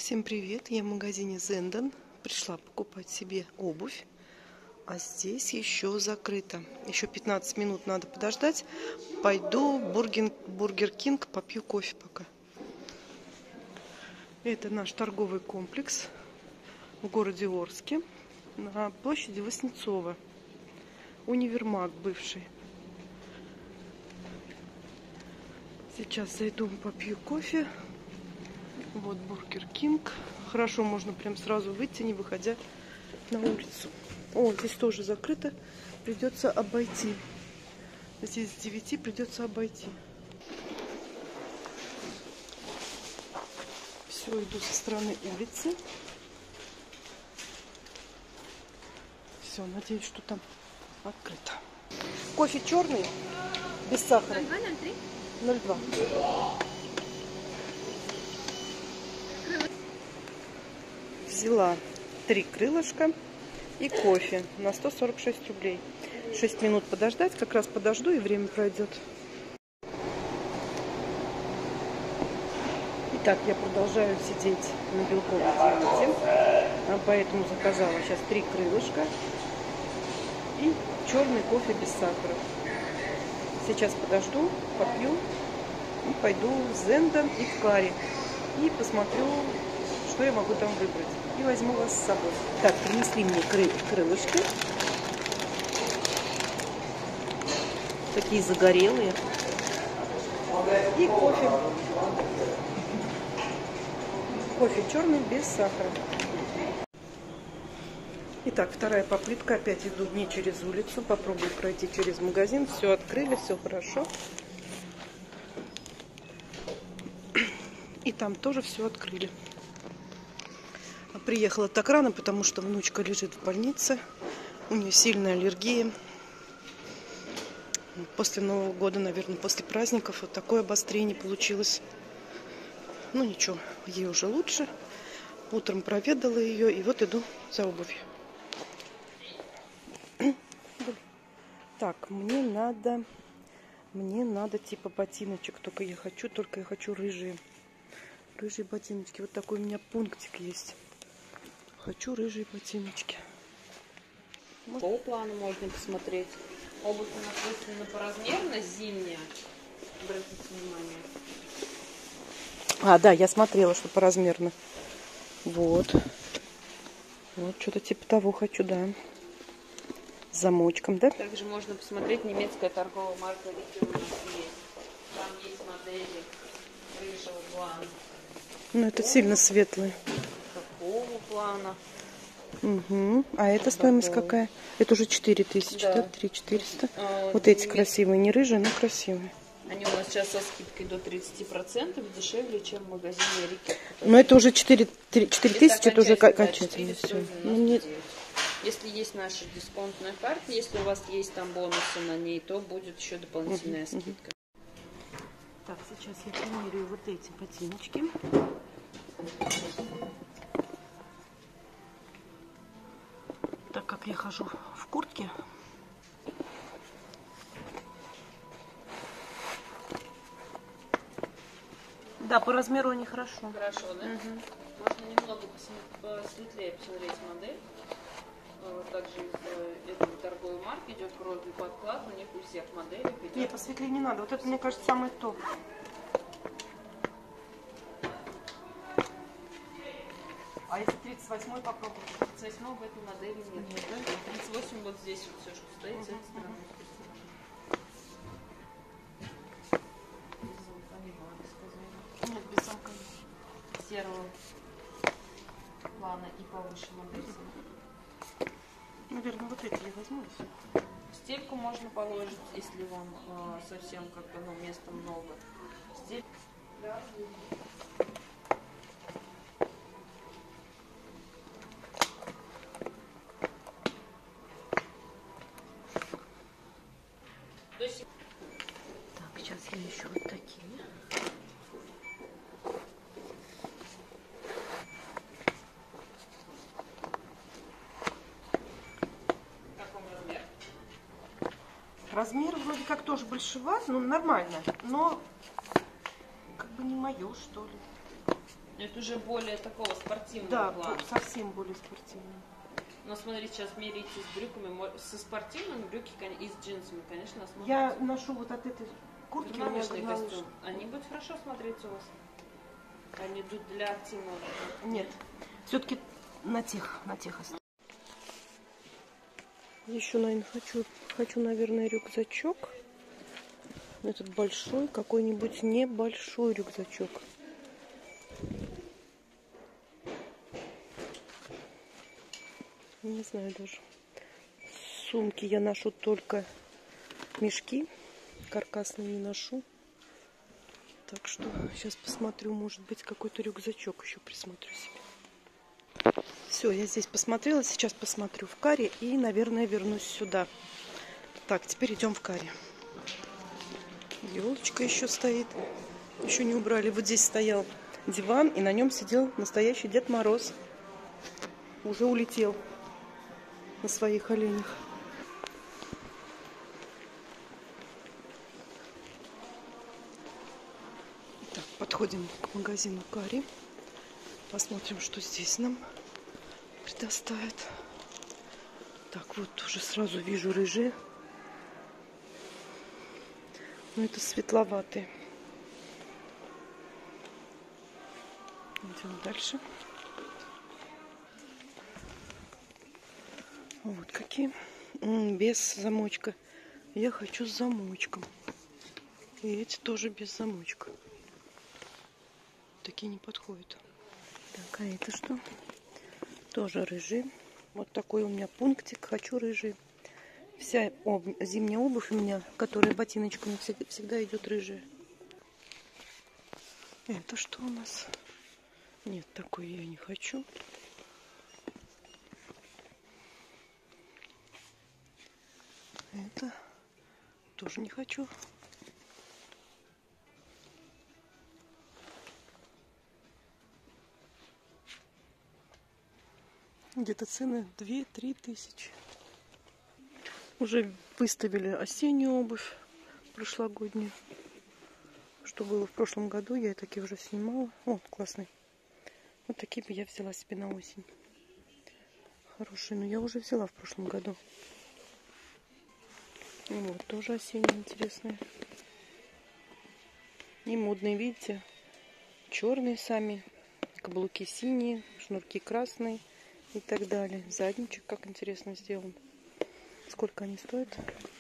Всем привет! Я в магазине Зенден. Пришла покупать себе обувь. А здесь еще закрыто. Еще 15 минут надо подождать. Пойду в Бургер Кинг, попью кофе пока. Это наш торговый комплекс в городе Орске. На площади Васнецова. Универмаг бывший. Сейчас зайду, попью кофе. Вот Бургер Кинг. Хорошо, можно прям сразу выйти, не выходя на улицу. О, здесь тоже закрыто. Придется обойти. Здесь с 9 придется обойти. Все, иду со стороны улицы. Все, надеюсь, что там открыто. Кофе черный, без сахара. 0203? 02. Взяла 3 крылышка и кофе на 146 рублей. 6 минут подождать, как раз подожду, и время пройдет. Итак, я продолжаю сидеть на белковой диете, поэтому заказала сейчас 3 крылышка и черный кофе без сахара. Сейчас подожду, попью и пойду в Зенден и в Кари и посмотрю, что я могу там выбрать. И возьму вас с собой. Так, принесли мне крылышки. Такие загорелые. И кофе. Кофе черный без сахара. Итак, вторая попытка. Опять иду не через улицу. Попробую пройти через магазин. Все открыли, все хорошо. И там тоже все открыли. Приехала так рано, потому что внучка лежит в больнице. У нее сильная аллергия. После Нового года, наверное, после праздников вот такое обострение получилось. Ну ничего, ей уже лучше. Утром проведала ее, и вот иду за обувью. Так, мне надо типа ботиночек. Только я хочу рыжие. Рыжие ботиночки. Вот такой у меня пунктик есть. Хочу рыжие ботиночки. По плану можно посмотреть. Обувь у нас выставлена по размерно, зимняя. Обратите внимание. А, да, я смотрела, что по размерно. Вот. Вот что-то типа того хочу, да. С замочком, да? Также можно посмотреть немецкая торговая марка Рики у нас есть. Там есть модели рыжего плана. Ну, это сильно светлые. Такого плана. Угу. А эта стоимость какая? Это уже 4000, да? 3400. Вот эти красивые, не рыжие, но красивые. Они у нас сейчас со скидкой до 30% дешевле, чем в магазине Рики. Но это уже 4000, это уже окончательно все. Если есть наша дисконтная карта, если у вас есть там бонусы на ней, то будет еще дополнительная скидка. Так, сейчас я примерю вот эти ботиночки. Так как я хожу в куртке. Да, по размеру они хорошо. Хорошо, да? Угу. Можно немного посветлее посмотреть модель. Также из этой торговой марки идет бровью подклад, у них у всех моделей идет. Нет, посветлее не надо. Вот это, мне кажется, самый топ. А если 38-й попробовать? 38 в этой модели нет. Да? 38 вот здесь вот все, что стоит с этой стороны. Нет, без замка. Серого плана и повыше модель. Наверное, вот эти я возьму. Стельку можно положить, если вам совсем как-то места много. Да. Так, сейчас я ищу вот такие. Размер вроде как тоже большеват, ну нормально, но как бы не мое, что ли. Это уже более такого спортивного Да, плана. совсем более спортивного. Но смотри, сейчас мерите с брюками, со спортивными брюки и с джинсами, конечно, смотрите. Я ношу вот от этой куртки. Тренировочный костюм. Они будут хорошо смотреться у вас? Они идут для активного. Нет, все-таки на тех оставлю. Еще, наверное, хочу, наверное, рюкзачок. Этот большой, какой-нибудь небольшой рюкзачок. Не знаю даже. Сумки я ношу только мешки. Каркасные не ношу. Так что сейчас посмотрю, может быть, какой-то рюкзачок еще присмотрю себе. Все, я здесь посмотрела. Сейчас посмотрю в Каре и, наверное, вернусь сюда. Так, теперь идем в Каре. Елочка еще стоит. Еще не убрали. Вот здесь стоял диван, и на нем сидел настоящий Дед Мороз. Уже улетел на своих оленях. Так, подходим к магазину Кари. Посмотрим, что здесь нам предоставят. Так, вот уже сразу вижу рыжие. Но это светловатые. Идем дальше. Вот какие. Без замочка. Я хочу с замочком. И эти тоже без замочка. Такие не подходят. Так, а это что? Тоже рыжий. Вот такой у меня пунктик. Хочу рыжий. Вся зимняя обувь у меня, которая ботиночками всегда идет рыжая. Это что у нас? Нет, такой я не хочу. Это тоже не хочу. Где-то цены 2-3 тысячи. Уже выставили осеннюю обувь прошлогоднюю. Что было в прошлом году, я такие уже снимала. О, классный. Вот такие бы я взяла себе на осень. Хорошие, но я уже взяла в прошлом году. Вот, тоже осенние интересные. И модные, видите, черные сами, каблуки синие, шнурки красные и так далее. Задничек как интересно сделан. Сколько они стоят?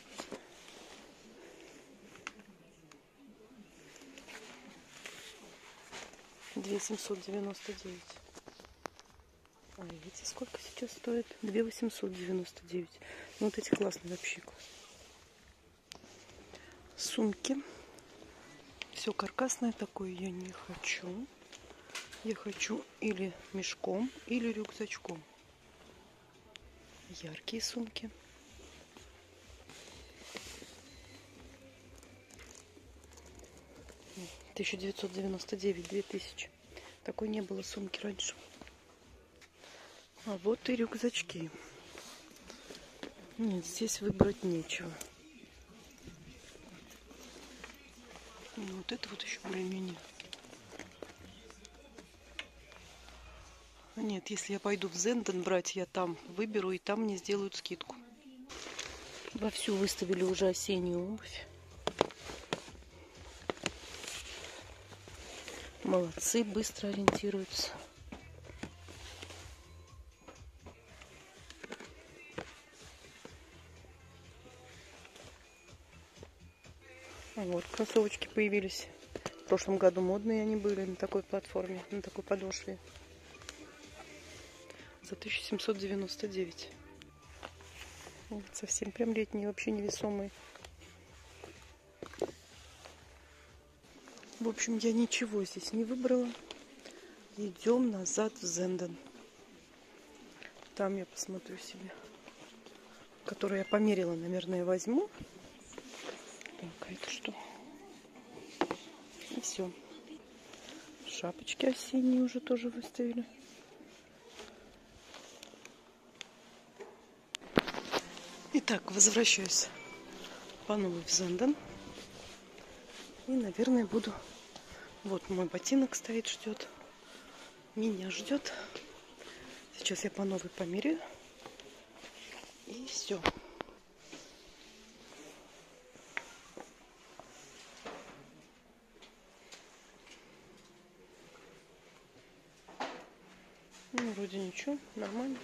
$2799. А эти сколько сейчас стоят? 2899. Ну, вот эти классные вообще. Сумки. Все каркасное такое я не хочу. Я хочу или мешком, или рюкзачком. Яркие сумки. $1999, 2000. Такой не было сумки раньше. А вот и рюкзачки. Нет, здесь выбрать нечего. Вот это вот еще более-менее. Нет, если я пойду в Зенден брать, я там выберу, и там мне сделают скидку. Вовсю выставили уже осеннюю обувь. Молодцы, быстро ориентируются. Вот, кроссовочки появились. В прошлом году модные они были на такой платформе, на такой подошве. За 1799. Вот, совсем прям летние, вообще невесомые. В общем, я ничего здесь не выбрала. Идем назад в Зенден. Там я посмотрю себе. Которую я померила, наверное, возьму. Так, а это что? И все. Шапочки осенние уже тоже выставили. Итак, возвращаюсь по новой в Зенден. И, наверное, буду... Вот мой ботинок стоит, ждет. меня ждет. Сейчас я по новой померяю. И все. Ну, вроде ничего, нормально.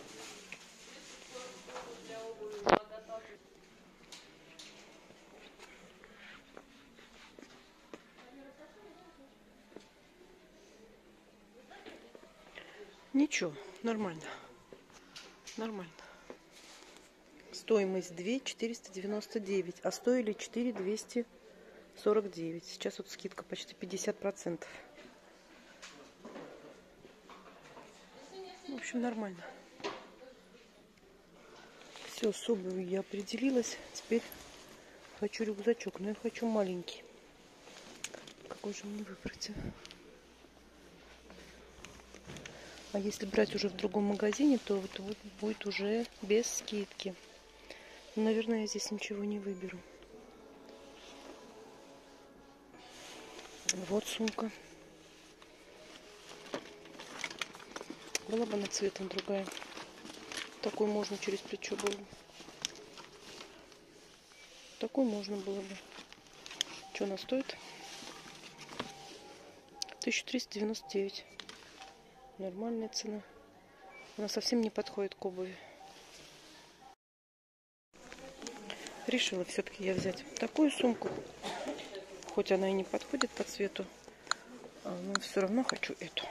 Ничего, нормально. Нормально. Стоимость 2 499, а стоили 4 249. Сейчас вот скидка почти 50%. В общем, нормально. Все, с обувью я определилась. Теперь хочу рюкзачок, но я хочу маленький. Какой же мне выбрать? А если брать уже в другом магазине, то вот будет уже без скидки. Наверное, я здесь ничего не выберу. Вот сумка. Была бы она цветом другая. Такой можно через плечо было бы. Такой можно было бы. Что она стоит? 1399. Нормальная цена. Она совсем не подходит к обуви. Решила все-таки я взять такую сумку. Хоть она и не подходит по цвету, но все равно хочу эту.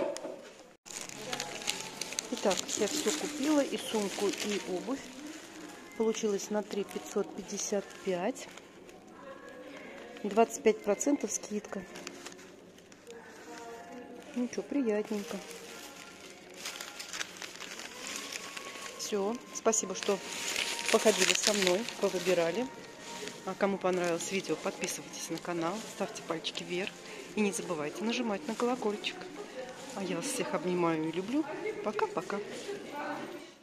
Итак, я все купила, и сумку, и обувь. Получилось на 3 555. 25% скидка. Ну что, приятненько. Все, спасибо, что походили со мной, повыбирали. А кому понравилось видео, подписывайтесь на канал, ставьте пальчики вверх. И не забывайте нажимать на колокольчик. А я вас всех обнимаю и люблю. Пока-пока.